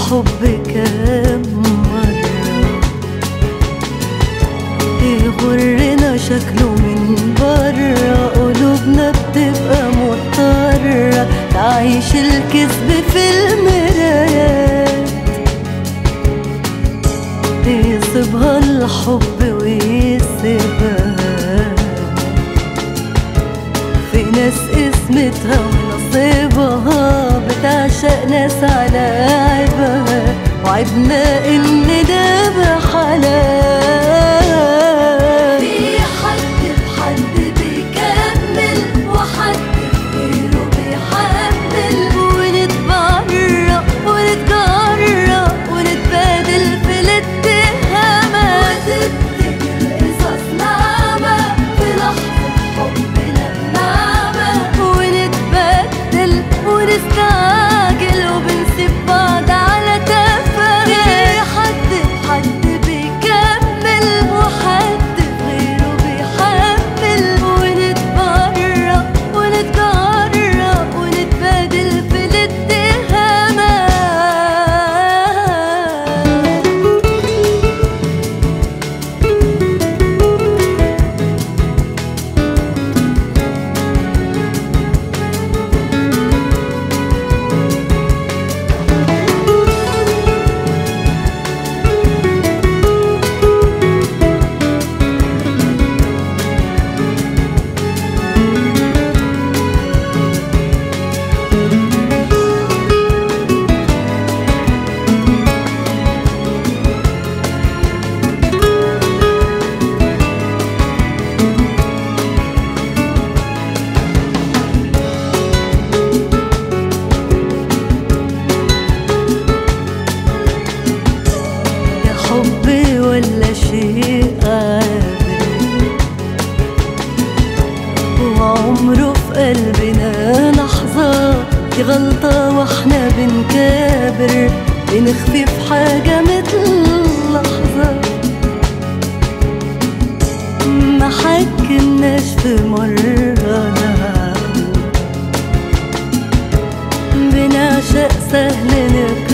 الحب كام مرة يغرنا شكله من برا، قلوبنا بتبقى مضطرة تعيش الكذب في المرايات، يصيبها الحب ويسيبها. في ناس اسمتها ونصيبها بتعشق ناس على عيبها، وعيبنا ان ده بحلال. في حد بحد بيكمل وحد غيره بيحمل، ونتبرق ونتجرأ ونتبادل في الاتهامات، وتبتدي القصص ناعمة في لحظة حبنا بنعمة، ونتبدل ونستعجل وبنسيب بعض على تفاهة. في حد بحد بيكمل وحد غيره بيحمل، ونتبرق ونتجرأ ونتبادل في الاتهامات. حب ولا شيء قابل، وعمره في قلبنا لحظة دي غلطة واحنا بنكابر، بنخفي في حاجة مثل لحظة. ما حكمناش في مرة نعقل، بنعشق سهل نكره